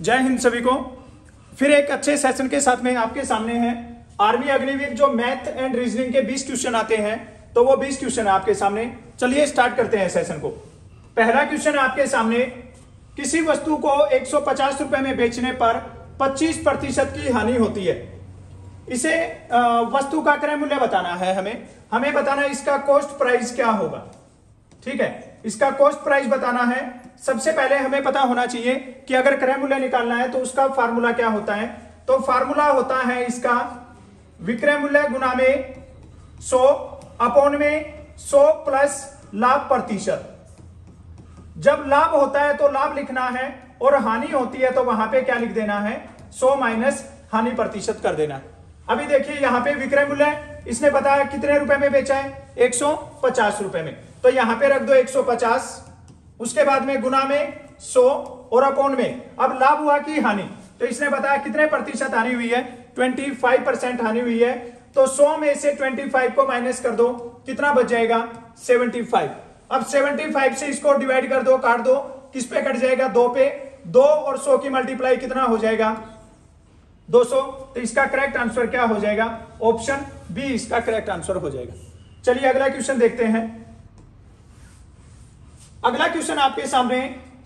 जय हिंद सभी को। फिर एक अच्छे सेशन के साथ में आपके सामने है। आर्मी अग्निवीर जो मैथ एंड रीजनिंग के 20 क्वेश्चन आते हैं, तो वो 20 क्वेश्चन है आपके सामने। चलिए स्टार्ट करते हैं सेशन को। पहला क्वेश्चन आपके सामने, किसी वस्तु को 150 रुपए में बेचने पर 25% की हानि होती है। इसे वस्तु का क्रय मूल्य बताना है। हमें बताना है इसका कॉस्ट प्राइस क्या होगा। ठीक है, इसका कॉस्ट प्राइस बताना है। सबसे पहले हमें पता होना चाहिए कि अगर क्रय मूल्य निकालना है तो उसका फार्मूला क्या होता है। तो फार्मूला होता है इसका विक्रय मूल्य गुना में 100 अपॉन में 100 प्लस लाभ प्रतिशत। जब लाभ होता है तो लाभ लिखना है और हानि होती है तो वहां पे क्या लिख देना है, 100 माइनस हानि प्रतिशत कर देना है। अभी देखिए यहाँ पे विक्रय मूल्य इसने बताया कितने रुपए में बेचा है, 150 रुपए में। तो यहां पे रख दो 150, उसके बाद में गुना में 100 और अपॉन में अब लाभ हुआ कि हानि। तो इसने बताया कितने प्रतिशत हानि हुई है, 25% हानि हुई है। तो 100 में से 25 को माइनस कर दो, कितना बच जाएगा, 75। अब 75 से इसको डिवाइड कर दो, काट दो, किस पे कट जाएगा, 2 पे। 2 और 100 की मल्टीप्लाई कितना हो जाएगा, 200। तो इसका करेक्ट आंसर क्या हो जाएगा, ऑप्शन बी इसका करेक्ट आंसर हो जाएगा। चलिए अगला क्वेश्चन देखते हैं। अगला क्वेश्चन आपके सामने,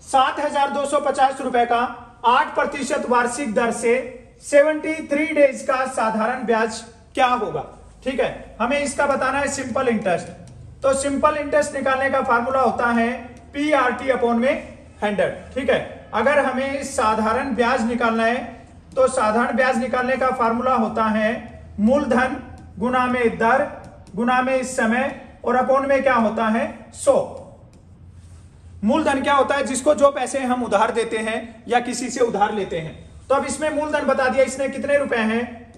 7,250 रुपए का 8% वार्षिक दर से 73 डेज का साधारण ब्याज क्या होगा। ठीक है, हमें इसका बताना है सिंपल इंटरेस्ट। तो सिंपल इंटरेस्ट निकालने का फार्मूला होता है PRT अपॉन में 100। ठीक है, अगर हमें साधारण ब्याज निकालना है तो साधारण ब्याज निकालने का फार्मूला होता है मूलधन गुना में दर गुना में समय और अपॉन में क्या होता है, 100। मूलधन क्या होता है, जिसको जो पैसे हम उधार देते हैं या किसी से उधार लेते हैं। तो अब इसमें मूलधन बता दिया इसने कितने रुपए हैं,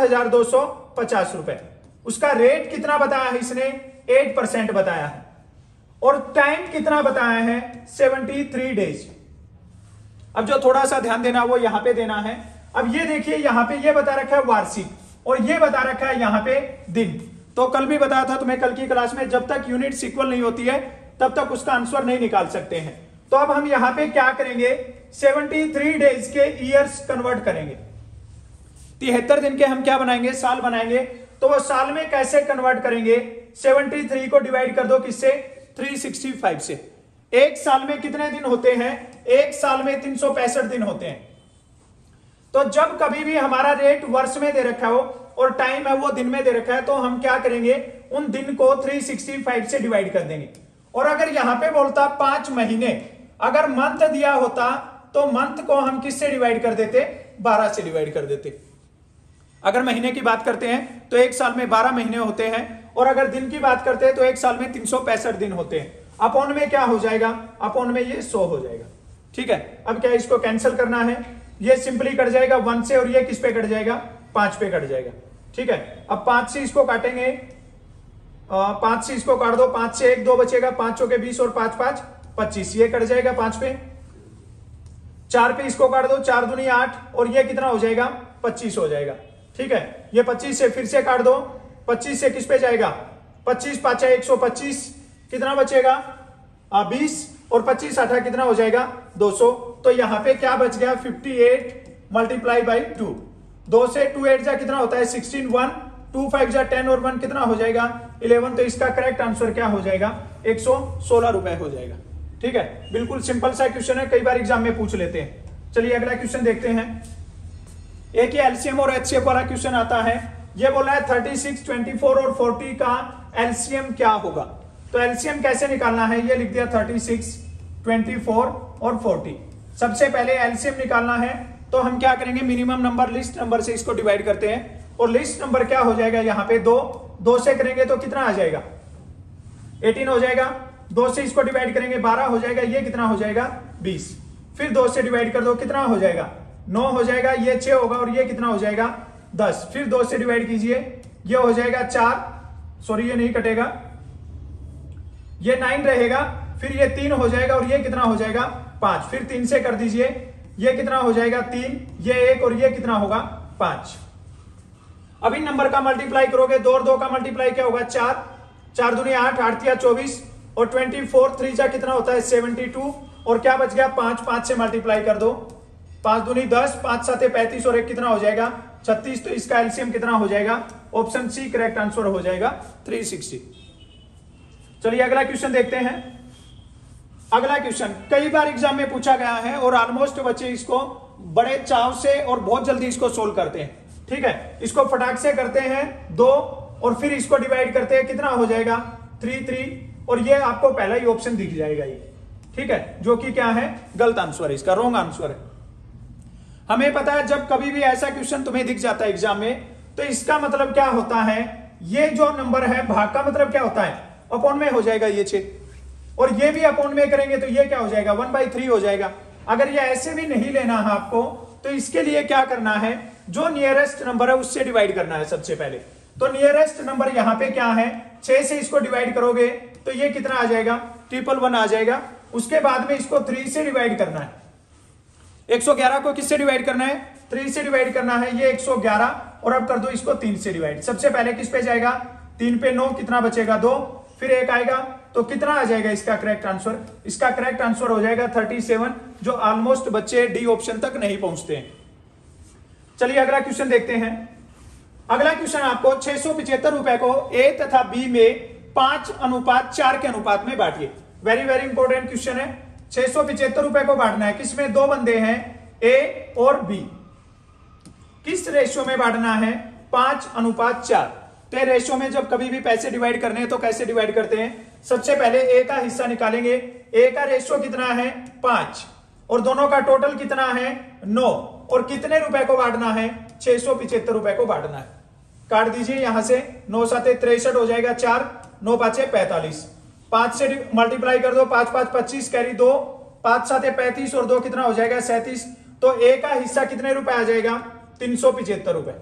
7,250 रुपए। उसका रेट कितना बताया है इसने, 8% बताया है। और टाइम कितना बताया है, 73 डेज। अब जो थोड़ा सा ध्यान देना वो यहां पे देना है। अब ये देखिए यहां पे ये बता रखा है वार्षिक और ये बता रखा है यहां पे दिन। तो कल भी बताया था तुम्हें, कल की क्लास में, जब तक यूनिट इक्वल नहीं होती है तब तक उसका आंसर नहीं निकाल सकते हैं। तो अब हम यहां पे क्या करेंगे, 73 डेज के ईयर्स कन्वर्ट करेंगे। 73 दिन के हम क्या बनाएंगे, साल बनाएंगे। तो वो साल में कैसे कन्वर्ट करेंगे, 73 को डिवाइड कर दो किससे, 365 से। एक साल में कितने दिन होते हैं, एक साल में 365 दिन होते हैं। तो जब कभी भी हमारा रेट वर्ष में दे रखा हो और टाइम है वो दिन में दे रखा है, तो हम क्या करेंगे, उन दिन को 365 से डिवाइड कर देंगे। और अगर यहां पे बोलता 5 महीने, अगर मंथ दिया होता तो मंथ को हम किससे डिवाइड कर देते, 12 से डिवाइड कर देते। अगर महीने की बात करते हैं तो एक साल में 12 महीने होते हैं, और अगर दिन की बात करते हैं तो एक साल में 365 दिन होते हैं। अपॉन में क्या हो जाएगा, अपॉन में ये 100 हो जाएगा। ठीक है, अब क्या इसको कैंसिल करना है, ये सिंपली कट जाएगा 1 से, और ये किस पे कट जाएगा, 5 पे कट जाएगा। ठीक है, अब 5 से इसको काटेंगे, 5 से इसको काट दो, 5 से 1 2 बचेगा, 5 चौके 20 और 5 5 25, ये कट जाएगा 5 पे। 4 पे इसको काट दो, 4 दूनी 8 और ये कितना हो जाएगा, 25 हो जाएगा। ठीक है, ये 25 से फिर से काट दो, 25 से किस पे जाएगा, 25 5 125, कितना बचेगा, 20 और 25 8 कितना हो जाएगा, 200। तो यहां पे क्या बच गया, 58 मल्टीप्लाई बाई 2। 2 से 2 8 जा कितना होता है, 16, 1 2 5 जा 10 और 1 कितना हो जाएगा, 11। तो इसका करेक्ट आंसर क्या हो जाएगा, 116 रुपए हो जाएगा। ठीक है, बिल्कुल सिंपल सा क्वेश्चन है, कई बार एग्जाम में पूछ लेते हैं। चलिए अगला क्वेश्चन देखते हैं। एक ही एलसीएम और एचसीएफ वाला क्वेश्चन आता है। ये बोला है 36, 24 और 40 का एलसीएम क्या होगा। तो एलसीएम कैसे निकालना है, ये लिख दिया 36, 24 और 40। सबसे पहले एलसीएम निकालना है तो हम क्या करेंगे, मिनिमम नंबर लिस्ट नंबर से इसको डिवाइड करते हैं। और लिस्ट नंबर क्या हो जाएगा, यहाँ पे 2 से करेंगे तो कितना आ जाएगा, 18 हो जाएगा। 2 से इसको डिवाइड करेंगे 12 हो जाएगा, ये कितना हो जाएगा, 20। फिर 2 से डिवाइड कर दो, कितना हो जाएगा, 9 हो जाएगा, ये 6 होगा और ये कितना हो जाएगा, 10। फिर 2 से डिवाइड कीजिए, ये हो जाएगा 4, सॉरी ये नहीं कटेगा, ये 9 रहेगा। फिर ये 3 हो जाएगा और ये कितना हो जाएगा, 5। फिर 3 से कर दीजिए, ये कितना हो जाएगा, 3, ये 1 और ये कितना होगा, 5। अब इन नंबर का मल्टीप्लाई करोगे, 2 और 2 का मल्टीप्लाई क्या होगा, 4, 4 दूनी 8, 8 तिया 24 और 24 3 जा कितना होता है, 72। और क्या बच गया, 5, 5 से मल्टीप्लाई कर दो, 5 दूनी 10, 5 7 35 और 1 कितना हो जाएगा 36। तो इसका एलसीएम कितना हो जाएगा, ऑप्शन सी करेक्ट आंसर हो जाएगा 360। चलिए अगला क्वेश्चन देखते हैं। अगला क्वेश्चन कई बार एग्जाम में पूछा गया है और ऑलमोस्ट बच्चे इसको बड़े चाव से और बहुत जल्दी इसको सोल्व करते हैं। ठीक है, इसको फटाक से करते हैं 2 और फिर इसको डिवाइड करते हैं, कितना हो जाएगा 3 और ये आपको पहला ही ऑप्शन दिख जाएगा ये। ठीक है, जो कि क्या है गलत आंसर है, इसका रॉन्ग आंसर है। हमें पता है जब कभी भी ऐसा क्वेश्चन तुम्हें दिख जाता है एग्जाम में, तो इसका मतलब क्या होता है, ये जो नंबर है भाग का मतलब क्या होता है अपॉन में हो जाएगा ये 6, और ये भी अपॉन में करेंगे तो ये क्या हो जाएगा 1/3 हो जाएगा। अगर ये ऐसे भी नहीं लेना है आपको, तो इसके लिए क्या करना है, जो नियरेस्ट नंबर है उससे डिवाइड करना है सबसे पहले। तो नियरेस्ट नंबर यहां पे क्या है, 6 से इसको डिवाइड करोगे तो ये कितना आ जाएगा 111 आ जाएगा। उसके बाद में इसको 3 से डिवाइड करना है। 111 को किससे डिवाइड करना है, 3 से डिवाइड करना है, ये 111 और अब कर दो इसको 3 से डिवाइड। सबसे पहले किस पे जाएगा 3 पे 9, कितना बचेगा 2, फिर 1 आएगा, तो कितना आ जाएगा इसका करेक्ट आंसर, इसका करेक्ट आंसर हो जाएगा 37, जो ऑलमोस्ट बच्चे डी ऑप्शन तक नहीं पहुंचते हैं। चलिए अगला क्वेश्चन देखते हैं। अगला क्वेश्चन आपको 675 रुपए को ए तथा बी में 5:4 के अनुपात में बांटिए। वेरी वेरी इंपॉर्टेंट क्वेश्चन है। 675 रुपए को बांटना है, किसमें 2 बंदे हैं ए और बी, किस रेशियो में बांटना है 5:4। तो रेशियो में जब कभी भी पैसे डिवाइड करने हैं तो कैसे डिवाइड करते हैं, सबसे पहले ए का हिस्सा निकालेंगे। ए का रेशियो कितना है 5 और दोनों का टोटल कितना है 9, और कितने रुपए को बांटना है 675 रुपए को बांटना है। काट दीजिए यहां से, 9 7 63 हो जाएगा 4, 9 5 45, 5 से मल्टीप्लाई कर दो, 5 5 25 कैरी 2, 5 7 35 और 2 कितना हो जाएगा 37। तो ए का हिस्सा कितने रुपए आ जाएगा 375 रुपए।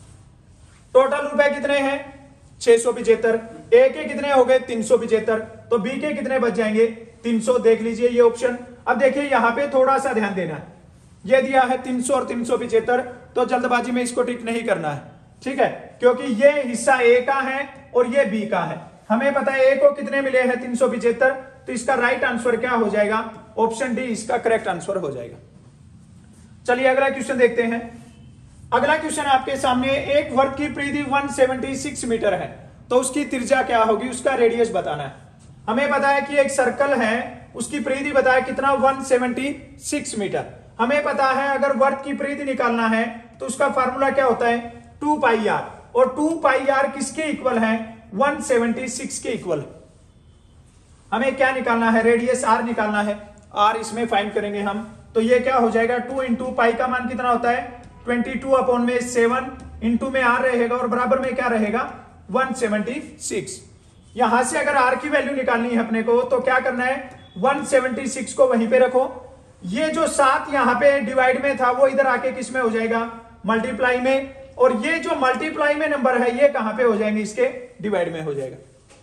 टोटल रुपए कितने हैं 675, ए के कितने हो गए 375, तो बी के कितने बच जाएंगे 300। देख लीजिए ये ऑप्शन। अब देखिए यहां पे थोड़ा सा ध्यान देना है, ये दिया है 300 और 375, तो जल्दबाजी में इसको टिक नहीं करना है। ठीक है, क्योंकि ये हिस्सा ए का है और ये बी का है। हमें पता है ए को कितने मिले हैं 375, तो इसका राइट आंसर क्या हो जाएगा, ऑप्शन डी इसका करेक्ट आंसर हो जाएगा। चलिए अगला क्वेश्चन देखते हैं। अगला क्वेश्चन आपके सामने, एक वर्ग की परिधि 176 मीटर है, तो उसकी त्रिज्या क्या होगी, उसका रेडियस बताना है। हमें पता है कि एक सर्कल है, उसकी परिधि बताया कितना 176 मीटर। हमें पता है अगर वर्ग की परिधि निकालना है तो उसका फार्मूला क्या होता है 2πr, और 2πr किसके इक्वल है 176 के इक्वल। हमें क्या निकालना है, रेडियस r निकालना है, r इसमें फाइंड करेंगे हम। तो ये क्या हो जाएगा 2 इंटू पाई का मान कितना होता है 22/7, इंटू में r रहेगा और बराबर में क्या रहेगा 176। यहां से अगर r की वैल्यू निकालनी है अपने को, तो क्या करना है 176 को वहीं पे रखो, ये जो 7 यहां पे डिवाइड में था वो इधर आके किस में हो जाएगा मल्टीप्लाई में, और ये जो मल्टीप्लाई में नंबर है ये कहां पे हो जाएंगे इसके डिवाइड में हो जाएगा।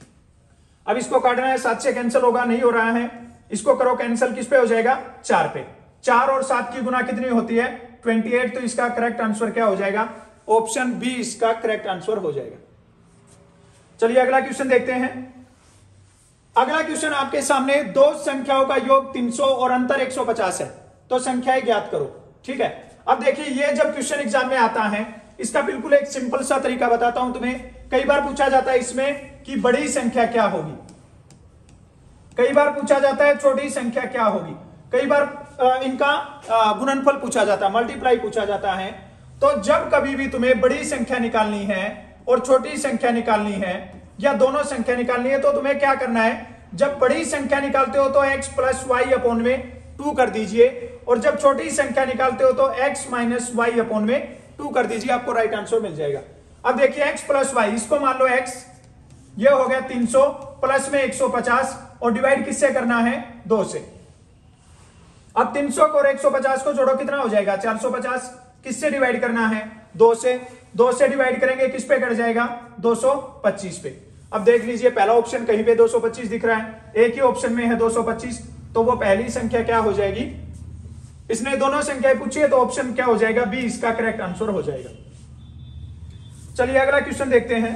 अब इसको काटना है, 7 से कैंसिल होगा, नहीं हो रहा है, इसको करो कैंसिल, किस पे हो जाएगा 4 पे। 4 और 7 की गुना कितनी होती है 28, तो इसका करेक्ट आंसर क्या हो जाएगा, ऑप्शन बी इसका करेक्ट आंसर हो जाएगा। चलिए अगला क्वेश्चन देखते हैं। अगला क्वेश्चन आपके सामने, दो संख्याओं का योग 300 और अंतर 150 है, तो संख्याएं ज्ञात करो। ठीक है, अब देखिए ये जब क्वेश्चन एग्जाम में आता है, इसका बिल्कुल एक सिंपल सा तरीका बताता हूं तुम्हें। कई बार पूछा जाता है इसमें कि बड़ी संख्या क्या होगी, कई बार पूछा जाता है छोटी संख्या क्या होगी, कई बार इनका गुणनफल पूछा जाता है, मल्टीप्लाई पूछा जाता है। तो जब कभी भी तुम्हें बड़ी संख्या निकालनी है और छोटी संख्या निकालनी है या दोनों संख्या निकालनी है, तो तुम्हें क्या करना है, जब बड़ी संख्या निकालते हो तो x प्लस वाई अपॉन में 2 कर दीजिए, और जब छोटी संख्या निकालते हो तो x माइनस वाई अपॉन में 2 कर दीजिए, आपको राइट आंसर मिल जाएगा। अब देखिए x प्लस वाई, इसको मान लो x, ये हो गया 300 प्लस में 150, और डिवाइड किससे करना है 2 से। अब 300 को और 150 को जोड़ो, कितना हो जाएगा 450। किससे डिवाइड करना है 2 से, 2 से डिवाइड करेंगे किस पे कट जाएगा 225 पे। अब देख लीजिए पहला ऑप्शन कहीं पे 225 दिख रहा है, एक ही ऑप्शन में है 225, तो वो पहली संख्या क्या हो जाएगी, इसने दोनों संख्याएं पूछी है तो ऑप्शन क्या हो जाएगा बी इसका करेक्ट आंसर हो जाएगा। चलिए अगला क्वेश्चन देखते हैं।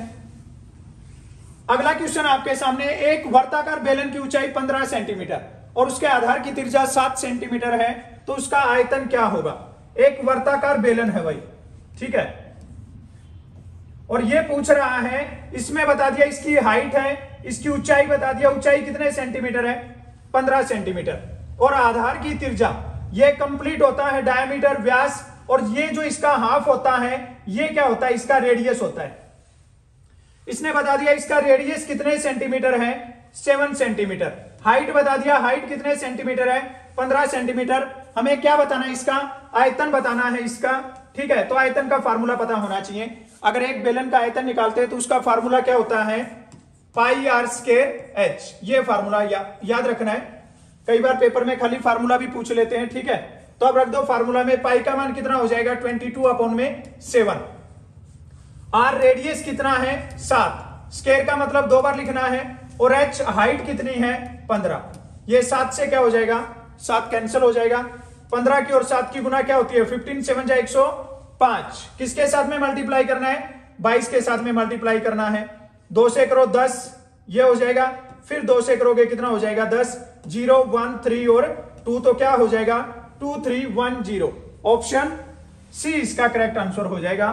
अगला क्वेश्चन आपके सामने, एक वर्ताकार बेलन की ऊंचाई 15 सेंटीमीटर और उसके आधार की त्रिज्या 7 सेंटीमीटर है, तो उसका आयतन क्या होगा। एक वर्ताकार बेलन है भाई, ठीक है। और ये पूछ रहा है, इसमें बता दिया इसकी हाइट है, इसकी ऊंचाई बता दिया, ऊंचाई कितने सेंटीमीटर है, 15 सेंटीमीटर। और आधार की त्रिज्या, ये कंप्लीट होता है डायमीटर, व्यास, और ये जो इसका हाफ होता है ये क्या होता है, इसका रेडियस होता है। इसने बता दिया इसका रेडियस कितने सेंटीमीटर है, 7 सेंटीमीटर। हाइट बता दिया, हाइट कितने सेंटीमीटर है, 15 सेंटीमीटर। हमें क्या बताना है, इसका आयतन बताना है इसका, ठीक है। तो आयतन का फार्मूला पता होना चाहिए। अगर एक बेलन का आयतन निकालते हैं तो उसका फार्मूला क्या होता है, पाई आर स्क्वायर एच। ये फार्मूला याद रखना है, कई बार पेपर में खाली फार्मूला भी पूछ लेते हैं, ठीक है। तो अब रख दो फार्मूला में, पाई का मान कितना हो जाएगा 22/7। आर रेडियस कितना है 7, स्क्वायर का मतलब 2 बार लिखना है, और एच हाइट कितनी है 15। ये 7 से क्या हो जाएगा, 7 कैंसिल हो जाएगा। 15 की और 7 की गुना क्या होती है, 15 7 जा 105। किसके साथ में मल्टीप्लाई करना है, 22 के साथ में मल्टीप्लाई करना है। 2 से करो 10, ये हो जाएगा। फिर 2 से करोगे कितना हो जाएगा 10, 0 1 3 और 2, तो क्या हो जाएगा 2310। ऑप्शन सी इसका करेक्ट आंसर हो जाएगा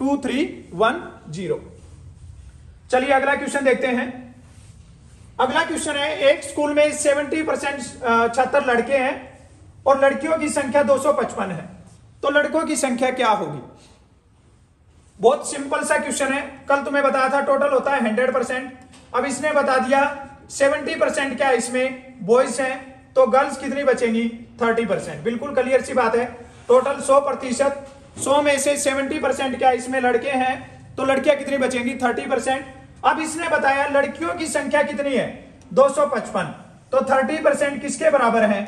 2310। चलिए अगला क्वेश्चन देखते हैं। अगला क्वेश्चन है, एक स्कूल में 70% छात्र लड़के हैं और लड़कियों की संख्या 255 है, तो लड़कों की संख्या क्या होगी। बहुत सिंपल सा क्वेश्चन है, कल तुम्हें बताया था टोटल होता है 100%। अब इसने बता दिया 70% क्या इसमें बॉयज हैं, तो गर्ल्स कितनी बचेंगी 30%। बिल्कुल क्लियर सी बात है। टोटल 100%, 100 में से 70% क्या इसमें लड़के हैं, तो लड़कियां कितनी बचेंगी 30%। अब इसने बताया लड़कियों की संख्या कितनी है 255, तो 30% किसके बराबर है,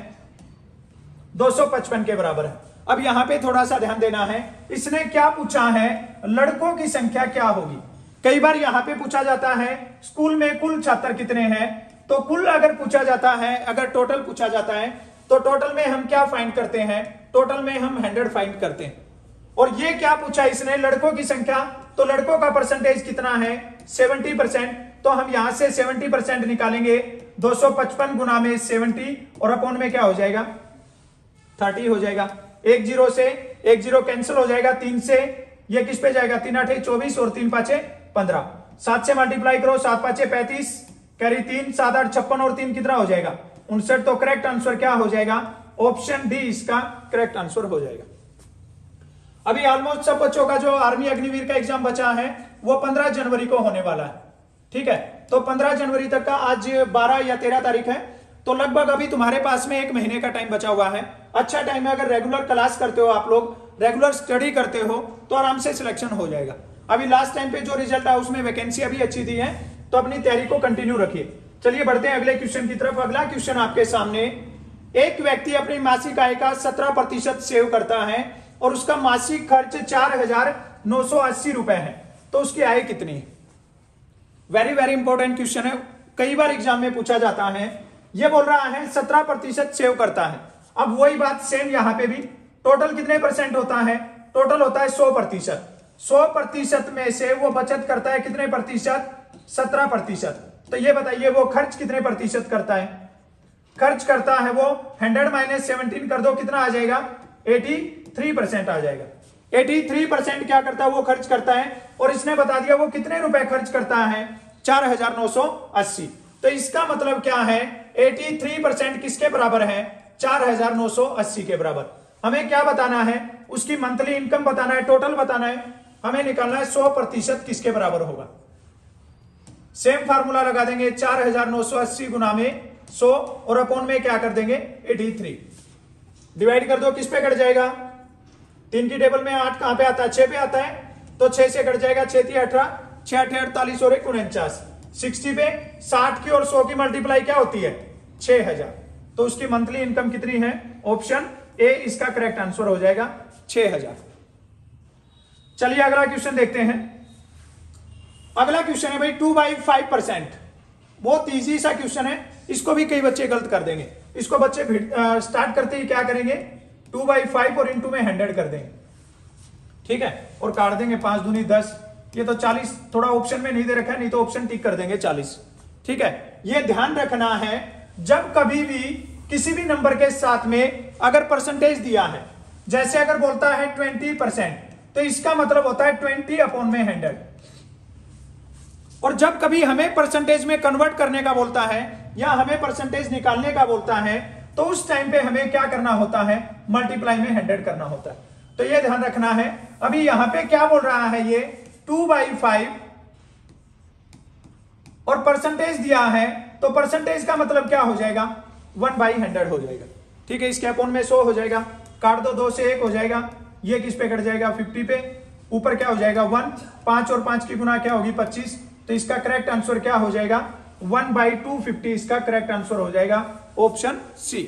255 के बराबर है। अब यहां पे थोड़ा सा ध्यान देना है, इसने क्या पूछा है, लड़कों की संख्या क्या होगी। कई बार यहां पे पूछा जाता है स्कूल में कुल छात्र कितने हैं, तो कुल अगर पूछा जाता है, अगर टोटल पूछा जाता है तो टोटल में हम क्या फाइंड करते हैं, टोटल में हम 100 फाइंड करते हैं। और ये क्या पूछा इसने, लड़कों की संख्या, तो लड़कों का परसेंटेज कितना है 70%, तो हम यहां से 70% निकालेंगे, 255 गुना में 70 और अपॉन में क्या हो जाएगा 30 हो जाएगा। 1 0 से 1 0 कैंसिल हो जाएगा, 3 से ये किस पे जाएगा, 3 8 24 और 3 5 15। 7 से मल्टीप्लाई करो, 7 5 35, कैरी 3, 7 8 56 और 3 कितना हो जाएगा 59। तो करेक्ट आंसर क्या हो जाएगा, ऑप्शन डी इसका करेक्ट आंसर हो जाएगा। अभी ऑलमोस्ट सब बच्चों का जो आर्मी अग्निवीर का एग्जाम बचा है वो 15 जनवरी को होने वाला है, ठीक है। तो 15 जनवरी तक का, आज 12 या 13 तारीख है, तो लगभग अभी तुम्हारे पास में 1 महीने का टाइम बचा हुआ है। अच्छा टाइम है, अगर रेगुलर क्लास करते हो आप लोग, रेगुलर स्टडी करते हो तो आराम से सिलेक्शन हो जाएगा। अभी लास्ट टाइम पे जो रिजल्ट है उसमें वैकेंसी अभी अच्छी दी है, तो अपनी तैयारी को कंटिन्यू रखिए। चलिए बढ़ते हैं अगले क्वेश्चन की तरफ। अगला क्वेश्चन आपके सामने, एक व्यक्ति अपनी मासिक आय का 17% सेव करता है और उसका मासिक खर्च 4,980 रुपए है, तो उसकी आय कितनी है। वेरी वेरी इंपॉर्टेंट क्वेश्चन है, कई बार एग्जाम में पूछा जाता है। ये बोल रहा है 17% सेव करता है। अब वही बात सेम यहां पे भी, टोटल कितने परसेंट होता है, टोटल होता है 100%। 100% में से वो बचत करता है कितने प्रतिशत, 17%। तो ये बताइए वो खर्च कितने प्रतिशत करता है, खर्च करता है वो 100 - 17 कर दो, कितना आ जाएगा 83% आ जाएगा। 83% क्या करता है वो खर्च करता है, और इसने बता दिया वो कितने रुपए खर्च करता है 4,980। तो इसका मतलब क्या है, 83% किसके बराबर है 4,980 के बराबर। हमें क्या बताना है, उसकी मंथली इनकम बताना है, टोटल बताना है, हमें निकालना है 100% किसके बराबर होगा। सेम फार्मूला लगा देंगे, 4,980 गुना में 100 और अपॉन में क्या कर देंगे 83, डिवाइड कर दो, किस पे कट जाएगा, 3 की टेबल में 8 कहां पे आता है 6 पे आता है, तो 6 से कट जाएगा, 6 3 18, 6 8 48 और 1 49, 60 पे 60 की और 100 की मल्टीप्लाई क्या होती है 6,000। तो उसकी मंथली इनकम कितनी है, ऑप्शन ए इसका करेक्ट आंसर हो जाएगा 6,000। चलिए अगला क्वेश्चन देखते हैं। अगला क्वेश्चन है भाई 2/5%। बहुत इजी सा क्वेश्चन है, इसको भी कई बच्चे गलत कर देंगे। इसको बच्चे स्टार्ट करते ही क्या करेंगे 2/5 और इंटू में 100 कर देंगे, ठीक है, और काट देंगे 5 दूनी 10, ये तो 40, थोड़ा ऑप्शन में नहीं दे रखा है, नहीं तो ऑप्शन टिक कर देंगे 40, ठीक है। ये ध्यान रखना है, जब कभी भी किसी भी नंबर के साथ में अगर परसेंटेज दिया है, जैसे अगर बोलता है 20%, तो इसका मतलब होता है 20/100। और जब कभी हमें परसेंटेज में कन्वर्ट करने का बोलता है या हमें परसेंटेज निकालने का बोलता है, तो उस टाइम पे हमें क्या करना होता है, मल्टीप्लाई में 100 करना होता है। तो ये ध्यान रखना है। अभी यहां पे क्या बोल रहा है, ये 2/5 और परसेंटेज दिया है, तो परसेंटेज का मतलब क्या हो जाएगा, 1/100 हो जाएगा। ठीक है, इसके अपॉन में 100 हो जाएगा, काट दो, 2 से 1 हो जाएगा, ये किस पे कट जाएगा, 50 पे, ऊपर क्या हो जाएगा 1, 5 और 5 की गुना क्या होगी 25, तो इसका करेक्ट आंसर क्या हो जाएगा 1/250, इसका करेक्ट आंसर हो जाएगा ऑप्शन सी।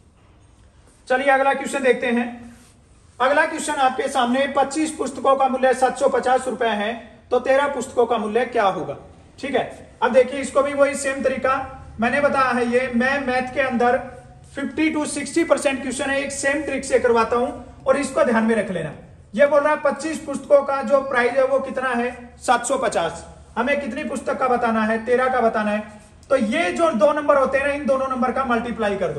चलिए अगला क्वेश्चन देखते हैं। अगला क्वेश्चन आपके सामने 25 पुस्तकों का मूल्य 750 रुपए है, तो 13 पुस्तकों का मूल्य क्या होगा। ठीक है, अब देखिए इसको भी वही सेम तरीका मैंने बताया है, ये मैं मैथ के अंदर 50 to 60% क्वेश्चन है, एक सेम ट्रिक से करवाता हूं और इसको ध्यान में रख लेना। ये बोल रहा है 25 पुस्तकों का जो प्राइस है वो कितना है 750, हमें कितनी पुस्तक का बताना है, 13 का बताना है। तो ये जो दो नंबर होते हैं ना, इन दोनों नंबर का मल्टीप्लाई कर दो।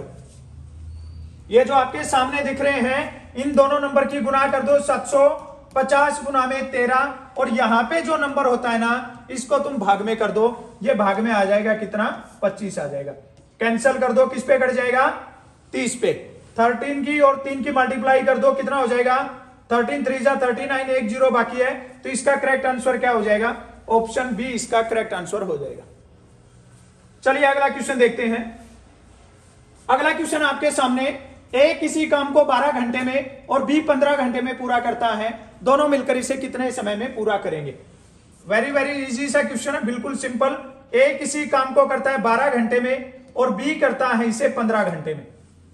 ये जो आपके सामने दिख रहे हैं इन दोनों नंबर की गुना कर दो, 750 गुना में 13, और यहां पे जो नंबर होता है ना इसको तुम भाग में कर दो, ये भाग में आ जाएगा कितना 25 आ जाएगा। कैंसिल कर दो, किस पे कट जाएगा 30 पे। 13 की और 3 की मल्टीप्लाई कर दो, कितना हो जाएगा 13 3 जा 39, 1 0 बाकी है, तो इसका करेक्ट आंसर क्या हो जाएगा, ऑप्शन बी इसका करेक्ट आंसर हो जाएगा। चलिए अगला क्वेश्चन देखते हैं। अगला क्वेश्चन आपके सामने, ए किसी काम को 12 घंटे में और बी 15 घंटे में पूरा करता है, दोनों मिलकर इसे कितने समय में पूरा करेंगे। वेरी वेरी इजी सा क्वेश्चन है, बिल्कुल सिंपल। ए किसी काम को करता है 12 घंटे में और बी करता है इसे 15 घंटे में।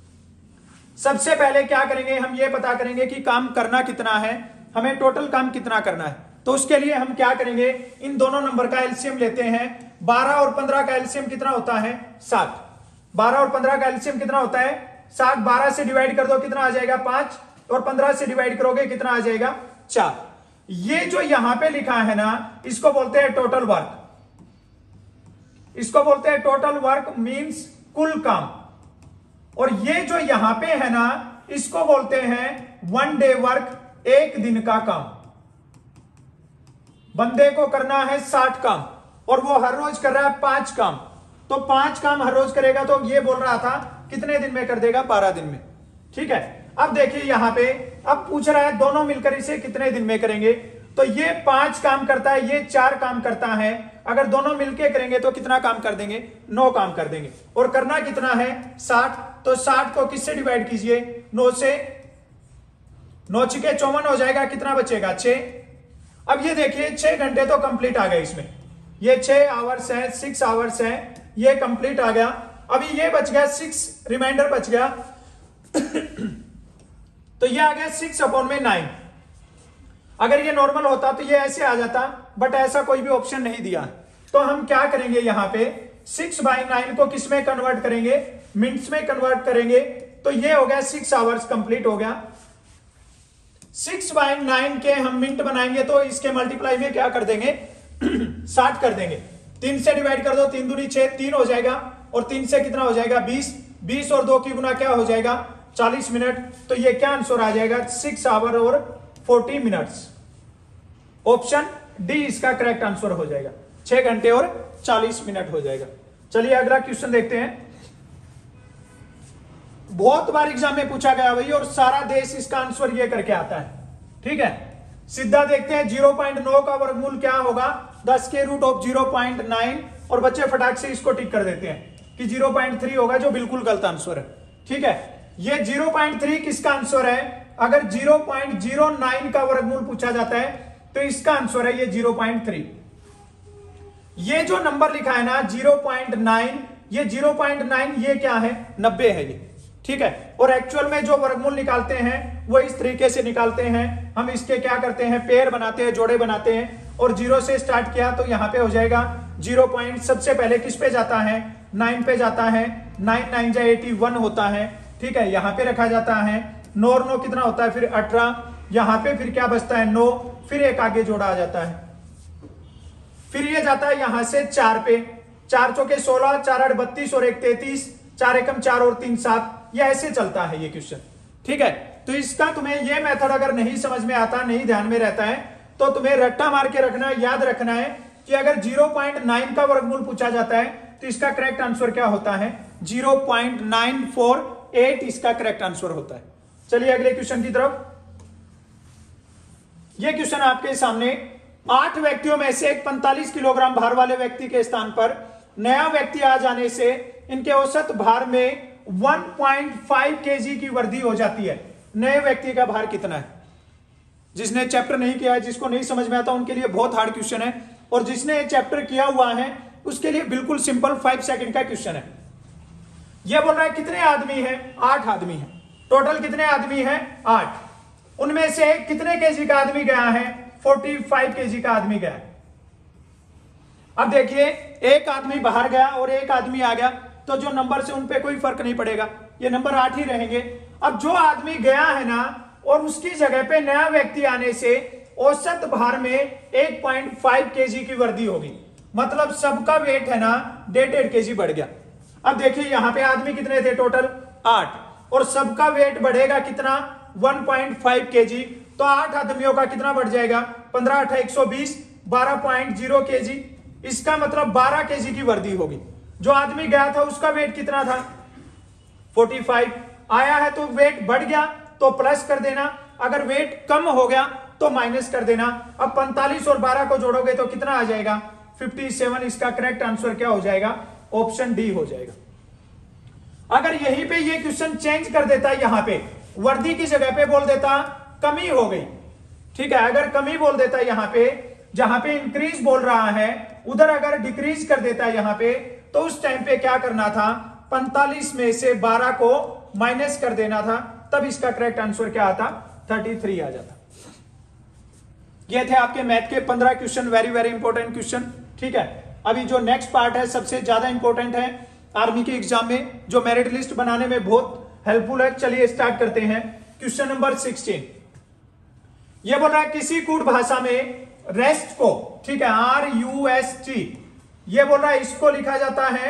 सबसे पहले क्या करेंगे, हम ये पता करेंगे कि काम करना कितना है, हमें टोटल काम कितना करना है। तो उसके लिए हम क्या करेंगे, इन दोनों नंबर का एलसीएम लेते हैं। 12 और 15 का एलसीएम कितना होता है 7। 12 और 15 का एलसीएम कितना होता है 7। 12 से डिवाइड कर दो, कितना आ जाएगा 5, और 15 से डिवाइड करोगे कितना आ जाएगा 4। ये जो यहां पे लिखा है ना, इसको बोलते हैं टोटल वर्क। इसको बोलते हैं टोटल वर्क मींस कुल काम। और ये जो यहां पे है ना, इसको बोलते हैं 1 डे वर्क, एक दिन का काम। बंदे को करना है 60 काम और वो हर रोज कर रहा है 5 काम, तो 5 काम हर रोज करेगा, तो ये बोल रहा था कितने दिन में कर देगा, 12 दिन में। ठीक है, अब देखिए यहां पे अब पूछ रहा है दोनों मिलकर इसे कितने दिन में करेंगे। तो ये 5 काम करता है, ये 4 काम करता है, अगर दोनों मिलके करेंगे तो कितना काम कर देंगे, 9 काम कर देंगे। और करना कितना है 60, तो 60 को किससे डिवाइड कीजिए 9 से, 9 छके 54 हो जाएगा, कितना बचेगा 6। अब ये देखिए 6 घंटे तो कंप्लीट आ गए इसमें, ये 6 आवर्स है, 6 आवर्स है, ये कंप्लीट आ गया। अभी ये बच गया 6, रिमाइंडर बच गया तो ये आ गया 6/9। अगर ये नॉर्मल होता तो ये ऐसे आ जाता, बट ऐसा कोई भी ऑप्शन नहीं दिया। तो हम क्या करेंगे, यहां पे 6/9 को किस में कन्वर्ट करेंगे, मिनट्स में कन्वर्ट करेंगे। तो ये हो गया 6 आवर्स कंप्लीट हो गया। 6/9 के हम मिनट बनाएंगे तो इसके मल्टीप्लाई में क्या कर देंगे 60 कर देंगे। 3 से डिवाइड कर दो, 3 दूनी 6, 3 हो जाएगा, और 3 से कितना हो जाएगा 20, 20 और 2 की गुना क्या हो जाएगा 40 मिनट। तो ये क्या आंसर आ जाएगा 6 आवर और 40 मिनट्स। ऑप्शन डी इसका करेक्ट आंसर हो जाएगा, 6 घंटे और 40 मिनट हो जाएगा। चलिए अगला क्वेश्चन देखते हैं। बहुत बार एग्जाम में पूछा गया भाई, और सारा देश इसका आंसर ये करके आता है। ठीक है, सीधा देखते हैं 0.9 का वर्गमूल क्या होगा, 10 के रूट ऑफ 0.9, और बच्चे फटाक से इसको टिक कर देते हैं कि 0.3 होगा, जो बिल्कुल गलत आंसर है। ठीक है, ये 0.3 किसका आंसर है, अगर 0.09 का वर्गमूल पूछा जाता है तो इसका आंसर है ये 0.3। ये जो नंबर लिखा है ना 0.9, ये 0.9 ये क्या है 90 है ये। ठीक है, और एक्चुअल में जो वर्गमूल निकालते हैं वो इस तरीके से निकालते हैं। हम इसके क्या करते हैं, पेयर बनाते हैं, जोड़े बनाते हैं, और 0 से स्टार्ट किया तो यहां पे हो जाएगा 0 पॉइंट, सबसे पहले किस पे जाता है 9 पे जाता है, 9 9 जा 81 होता है। ठीक है, यहां पे रखा जाता है, 9 और 9 कितना होता है फिर 18, यहां पे फिर क्या बचता है 9, फिर एक आगे जोड़ा आ जाता है, फिर ये जाता है यहां से 4 पे, 4 चौके 16, 4 8 32 और 1 33, 4 एकम 4 और 3 7, ये ऐसे चलता है ये क्वेश्चन। ठीक है, तो इसका तुम्हें ये मेथड अगर नहीं समझ में आता, नहीं ध्यान में रहता है, तो तुम्हें रट्टा मार के रखना है, याद रखना है कि अगर 0.9 का वर्गमूल पूछा जाता है तो इसका करेक्ट आंसर क्या होता है, 0.948 इसका करेक्ट आंसर होता है। चलिए अगले क्वेश्चन की तरफ। यह क्वेश्चन आपके सामने, 8 व्यक्तियों में से एक 45 किलोग्राम भार वाले व्यक्ति के स्थान पर नया व्यक्ति आ जाने से इनके औसत भार में 1.5 केजी की वृद्धि हो जाती है। नए व्यक्ति का भार कितना है? जिसने चैप्टर नहीं किया है, जिसको नहीं समझ में आता, उनके लिए बहुत हार्ड क्वेश्चन है, और जिसने चैप्टर किया हुआ है उसके लिए बिल्कुल सिंपल 5 सेकंड का क्वेश्चन है। यह बोल रहा है कितने आदमी हैं? 8 आदमी हैं। टोटल कितने आदमी हैं? 8। उनमें से कितने केजी का आदमी गया है? 45 केजी का आदमी गया। अब देखिए, एक आदमी बाहर गया और एक आदमी आ गया, तो जो नंबर से उन पे कोई फर्क नहीं पड़ेगा, ये नंबर 8 ही रहेंगे। अब जो आदमी गया है ना, और उसकी जगह पे नया व्यक्ति आने से औसत भार में 1.5 केजी की वृद्धि होगी, मतलब सबका वेट है ना 1.5 केजी बढ़ गया। अब देखिए यहां पे आदमी कितने थे? टोटल 8, और सबका वेट बढ़ेगा कितना? 1.5 केजी। तो 8 आदमियों का कितना बढ़ जाएगा? 15 8 120, 12.0 केजी। इसका मतलब 12 केजी की वृद्धि होगी। जो आदमी गया था उसका वेट कितना था? 45। आया है तो वेट बढ़ गया तो प्लस कर देना, अगर वेट कम हो गया तो माइनस कर देना। अब 45 और 12 को जोड़ोगे तो कितना आ जाएगा? 57। इसका करेक्ट आंसर क्या हो जाएगा? ऑप्शन डी हो जाएगा। अगर यहीं पे ये क्वेश्चन चेंज कर देता, यहां पे वृद्धि की जगह पे बोल देता कमी हो गई, ठीक है, अगर कमी बोल देता यहां पे, जहां पे इंक्रीज बोल रहा है उधर अगर डिक्रीज कर देता यहां पे, तो उस टाइम पे क्या करना था? 45 में से 12 को माइनस कर देना था, तब इसका करेक्ट आंसर क्या आता? 33 आ जाता। ये थे आपके मैथ के 15 question, very very important question, ठीक है। अभी जो नेक्स्ट पार्ट है सबसे ज्यादा इंपॉर्टेंट है आर्मी के एग्जाम में, जो मेरिट लिस्ट बनाने में बहुत हेल्पफुल है। चलिए स्टार्ट करते हैं। क्वेश्चन नंबर 16 ये बोल रहा है किसी कूट भाषा में रेस्ट को, ठीक है, RUST, ये बोल रहा है इसको लिखा जाता है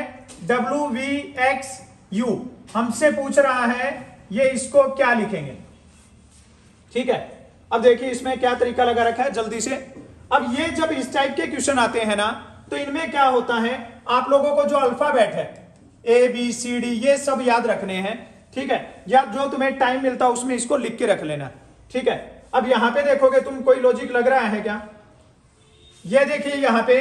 WVXU। हमसे पूछ रहा है ये इसको क्या लिखेंगे, ठीक है। अब देखिए इसमें क्या तरीका लगा रखा है जल्दी से। अब ये जब इस टाइप के क्वेश्चन आते हैं ना, तो इनमें क्या होता है, आप लोगों को जो अल्फाबेट है ABCD ये सब याद रखने हैं, ठीक है, या जो तुम्हें टाइम मिलता है उसमें इसको लिख के रख लेना, ठीक है। अब यहां पे देखोगे तुम, कोई लॉजिक लग रहा है क्या? ये देखिए यहां पे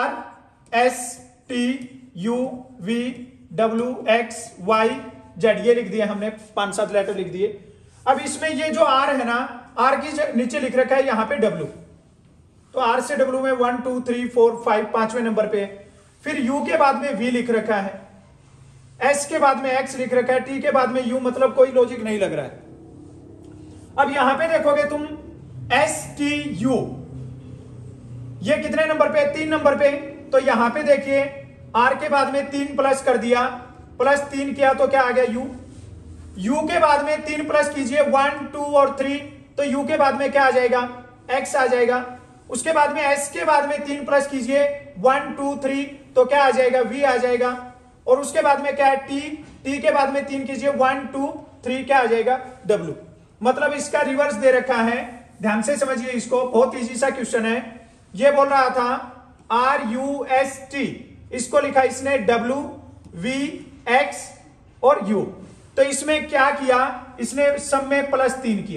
RSTUVWXYZ ये लिख दिया हमने, 5-7 लेटर लिख दिए। अब इसमें ये जो R है ना, R की नीचे लिख रखा है यहां पे W, तो R से W में 1 2 3 4 5 5वें नंबर पे। फिर U के बाद में V लिख रखा है, S के बाद में X लिख रखा है, T के बाद में U, मतलब कोई लॉजिक नहीं लग रहा है। अब यहां पे देखोगे तुम STU, ये कितने नंबर पे? 3 नंबर पे। तो यहां पे देखिए R के बाद में 3 प्लस कर दिया, प्लस 3 किया तो क्या आ गया? U। U के बाद में 3 प्लस कीजिए, 1 2 और 3, तो U के बाद में क्या आ जाएगा? X आ जाएगा। उसके बाद में S के बाद में 3 प्लस कीजिए, 1 2 3, तो क्या आ जाएगा? V आ जाएगा। और उसके बाद में क्या है? T के बाद में 3 कीजिए, 1 2 3, क्या आ जाएगा? W। मतलब इसका रिवर्स दे रखा है, ध्यान से समझिए इसको, बहुत इजी सा क्वेश्चन है। ये बोल रहा था RUST, इसको लिखा इसने WVX और U। तो इसमें क्या किया इसने? सब में +3 किया,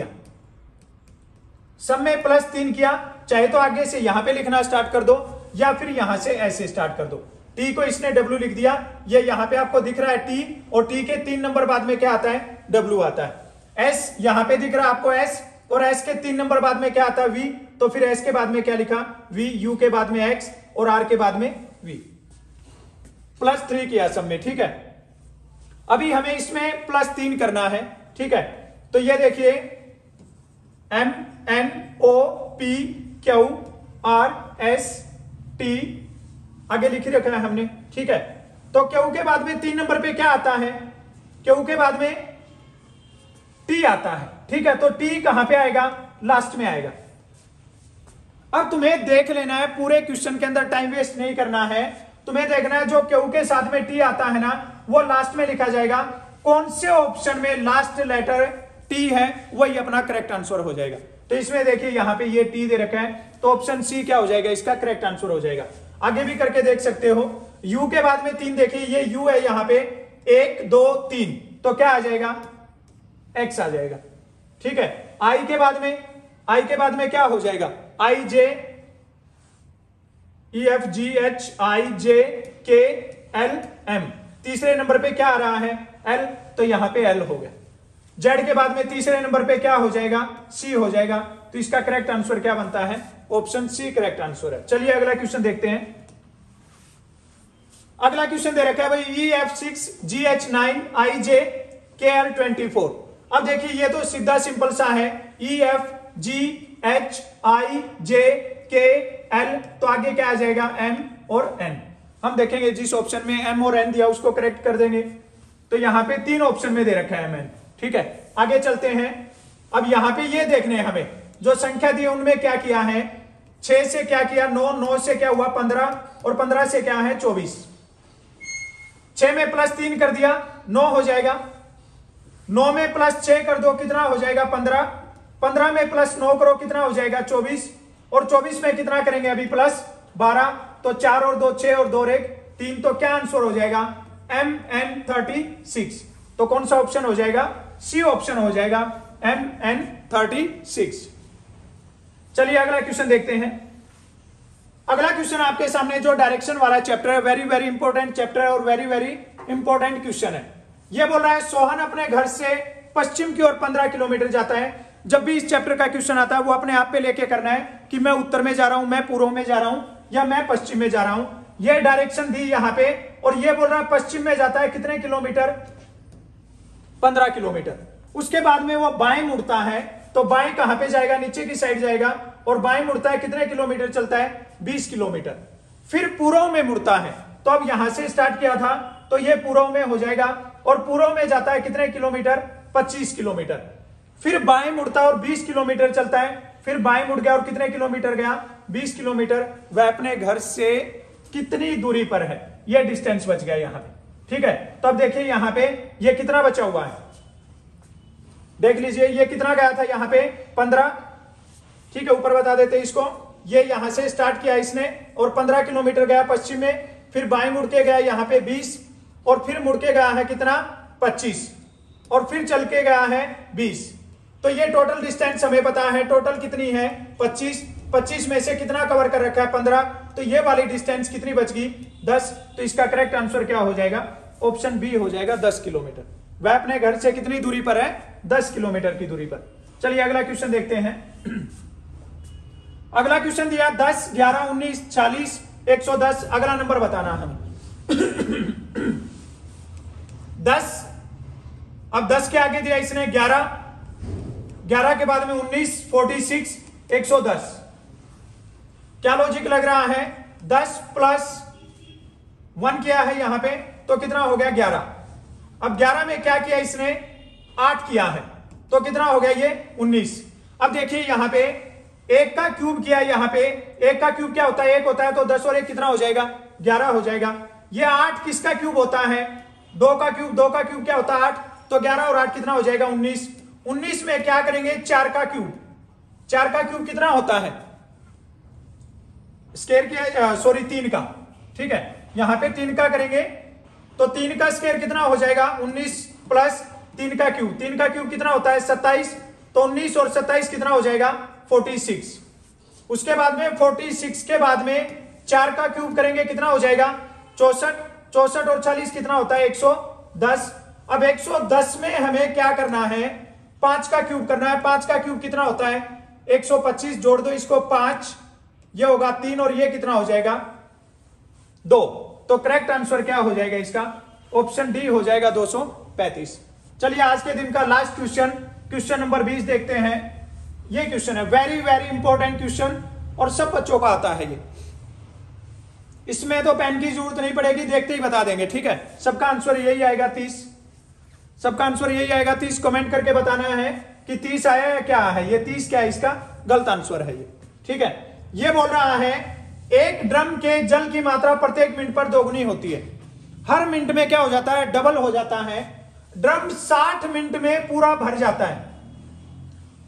सब में +3 किया। चाहे तो आगे से यहां पे लिखना स्टार्ट कर दो, या फिर यहां से ऐसे स्टार्ट कर दो। T को इसने W लिख दिया, ये यहां पे आपको दिख रहा है T, और T के 3 नंबर बाद में क्या आता है? W आता है। S यहां पे दिख रहा है आपको S, और S के 3 नंबर बाद में क्या आता है? V, तो फिर S के बाद में क्या लिखा? V, U के बाद में X और R के बाद में V। +3 किया सब में, ठीक है। अभी हमें इसमें +3 करना है, ठीक है। तो ये देखिए MNOPQRST आगे लिख रखा है हमने, ठीक है। तो Q के बाद में 3 नंबर पे क्या आता है? Q के बाद में T आता है, ठीक है। तो T कहां पे आएगा? लास्ट में आएगा। अब तुम्हें देख लेना है, पूरे क्वेश्चन के अंदर टाइम वेस्ट नहीं करना है। तुम्हें देखना है जो Q के साथ में T आता है ना, वो लास्ट में लिखा जाएगा। कौन से ऑप्शन में लास्ट लेटर टी है वही अपना करेक्ट आंसर हो जाएगा। तो इसमें देखिए यहाँ पे ये टी दे रखा है, तो ऑप्शन सी क्या हो जाएगा, इसका करेक्ट आंसर हो जाएगा। आगे भी करके देख सकते हो। यू के बाद में 3 देखिए, ये यू है यहाँ पे 1 2 3, तो क्या आ जाएगा, एक्स आ जाएगा। ठीक है, आई के बाद में क्या हो जाएगा, आई जे E F G H I जे के एल एम। तीसरे नंबर पे क्या आ रहा है, एल, तो यहां पे एल हो गया। जेड के बाद में तीसरे नंबर पे क्या हो जाएगा, सी हो जाएगा। तो इसका करेक्ट आंसर क्या बनता है, ऑप्शन सी करेक्ट आंसर है। चलिए अगला क्वेश्चन देखते हैं। अगला क्वेश्चन दे रखा है भाई EF6 GH9 IJ KL24। अब देखिए ये तो सीधा सिंपल सा है, EFGHIJKL, तो आगे क्या आ जाएगा, M और N। हम देखेंगे जिस ऑप्शन में M और N दिया उसको करेक्ट कर देंगे। तो यहां पे 3 ऑप्शन में दे रखा है MN। ठीक है, आगे चलते हैं। अब यहां पे ये देखने हैं हमें जो संख्या दी उनमें क्या किया है, 6 से क्या किया 9, 9 से क्या हुआ 15, और 15 से क्या है 24। 6 में +3 कर दिया 9 हो जाएगा, 9 में +6 कर दो कितना हो जाएगा 15, 15 में +9 करो कितना हो जाएगा 24, और 24 में कितना करेंगे अभी +12, तो 4 और 2 6 और 2 और 1 3, तो क्या आंसर हो जाएगा MN36। तो कौन सा ऑप्शन हो जाएगा, सी ऑप्शन हो जाएगा MN36। चलिए अगला क्वेश्चन देखते हैं। अगला क्वेश्चन आपके सामने जो डायरेक्शन वाला चैप्टर है, वेरी वेरी इंपॉर्टेंट चैप्टर है और वेरी वेरी इंपॉर्टेंट क्वेश्चन है। यह बोल रहा है सोहन अपने घर से पश्चिम की ओर 15 किलोमीटर जाता है। जब भी इस चैप्टर का क्वेश्चन आता है वो अपने आप पे लेके करना है कि मैं उत्तर में जा रहा हूं, मैं पूर्व में जा रहा हूं, या मैं पश्चिम में जा रहा हूं। यह डायरेक्शन दी यहां पे, और यह बोल रहा है पश्चिम में जाता है कितने किलोमीटर, 15 किलोमीटर। उसके बाद में वो बाएं मुड़ता है, तो बाएं कहां पे जाएगा, नीचे की साइड जाएगा, और बाएं मुड़ता है कितने किलोमीटर चलता है, 20 किलोमीटर। फिर पूर्व में मुड़ता है, तो अब यहां से स्टार्ट किया था तो ये पूर्व में हो जाएगा, और पूर्व में जाता है कितने किलोमीटर, 25 किलोमीटर। फिर बाएं मुड़ता है और 20 किलोमीटर चलता है, फिर बाएं मुड़ गया और कितने किलोमीटर गया, 20 किलोमीटर। वह अपने घर से कितनी दूरी पर है, यह डिस्टेंस बच गया यहां पे। ठीक है, तो अब देखिए यहां पे ये कितना बचा हुआ है, देख लीजिए ये कितना गया था यहां पे 15। ठीक है, ऊपर बता देते इसको। ये यहां से स्टार्ट किया इसने और 15 किलोमीटर गया पश्चिम में, फिर बाएं मुड़ के गया यहां पे 20, और फिर मुड़ के गया है कितना 25, और फिर चल के गया है 20। तो ये टोटल डिस्टेंस हमें पता है, टोटल कितनी है 25। 25 में से कितना कवर कर रखा है 15, तो ये वाली डिस्टेंस कितनी बच गई 10। तो इसका करेक्ट आंसर क्या हो जाएगा, ऑप्शन बी हो जाएगा 10 किलोमीटर। वह अपने घर से कितनी दूरी पर है, 10 किलोमीटर की दूरी पर। चलिए अगला क्वेश्चन देखते हैं। अगला क्वेश्चन दिया 10 11 19 40 110, अगला नंबर बताना हमें। 10, अब 10 के आगे दिया इसने 11, 11 के बाद में 19 46 110। क्या लॉजिक लग रहा है, 10 + 1 किया है यहां पे, तो कितना हो गया 11। अब 11 में क्या किया इसने 8 किया है, तो कितना हो गया ये 19। अब देखिए यहां पे 1 का क्यूब किया, यहां पे 1 का क्यूब क्या होता है 1 होता है, तो 10 और 1 कितना हो जाएगा 11 हो जाएगा। ये 8 किसका क्यूब होता है, 2 का क्यूब, 2 का क्यूब क्या होता है 8, तो 11 और 8 कितना हो जाएगा 19। 19 में क्या करेंगे 4 का क्यूब, 4 का क्यूब कितना होता है स्क्वायर किया, सॉरी 3 का। ठीक है, यहां पे 3 का करेंगे तो 3 का स्क्वायर कितना हो जाएगा 19 + 3 का क्यूब, 3 का क्यूब कितना होता है 27, तो 19 और 27 कितना हो जाएगा 46। उसके बाद में 46 के बाद में 4 का क्यूब करेंगे कितना हो जाएगा 64, 64 और 40 कितना होता है 110। अब 110 में हमें क्या करना है 5 का क्यूब करना है, 5 का क्यूब कितना होता है 125, जोड़ दो इसको 5, ये होगा 3 और ये कितना हो जाएगा 2। तो करेक्ट आंसर क्या हो जाएगा इसका, ऑप्शन डी हो जाएगा 235। चलिए आज के दिन का लास्ट क्वेश्चन, क्वेश्चन नंबर 20 देखते हैं। ये क्वेश्चन है वेरी वेरी इंपॉर्टेंट क्वेश्चन और सब बच्चों का आता है ये। इसमें तो पेन की जरूरत नहीं पड़ेगी, देखते ही बता देंगे। ठीक है, सबका आंसर यही आएगा 30, सबका आंसर यही आएगा 30। कमेंट करके बताना है कि 30 आया है क्या है, ये 30 क्या है, इसका गलत आंसर है ये। ठीक है, ये बोल रहा है एक ड्रम के जल की मात्रा प्रत्येक मिनट पर दोगुनी होती है, हर मिनट में क्या हो जाता है डबल हो जाता है। ड्रम 60 मिनट में पूरा भर जाता है,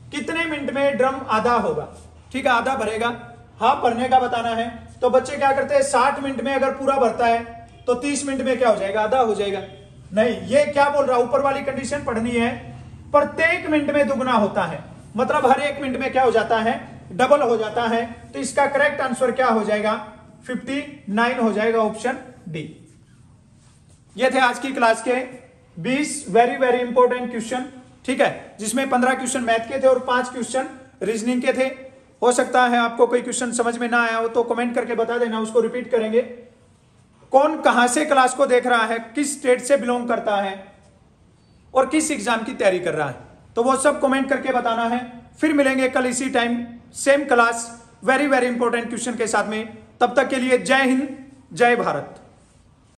कितने मिनट में ड्रम आधा होगा। ठीक है, आधा भरेगा, हाफ भरने का बताना है। तो बच्चे क्या करते हैं, 60 मिनट में अगर पूरा भरता है तो 30 मिनट में क्या हो जाएगा, आधा हो जाएगा। नहीं, ये क्या बोल रहा, ऊपर वाली कंडीशन पढ़नी है। प्रत्येक मिनट में दुगना होता है, मतलब हर एक मिनट में क्या हो जाता है, डबल हो जाता है। तो इसका करेक्ट आंसर क्या हो जाएगा, 59 हो जाएगा, ऑप्शन डी। ये थे आज की क्लास के 20 वेरी वेरी इंपॉर्टेंट क्वेश्चन। ठीक है, जिसमें 15 क्वेश्चन मैथ के थे और 5 क्वेश्चन रीजनिंग के थे। हो सकता है आपको कोई क्वेश्चन समझ में ना आया हो तो कमेंट करके बता देना, उसको रिपीट करेंगे। कौन कहां से क्लास को देख रहा है, किस स्टेट से बिलोंग करता है और किस एग्जाम की तैयारी कर रहा है, तो वो सब कमेंट करके बताना है। फिर मिलेंगे कल इसी time, same class, very very important question के साथ में। तब तक के लिए जय हिंद, जय भारत।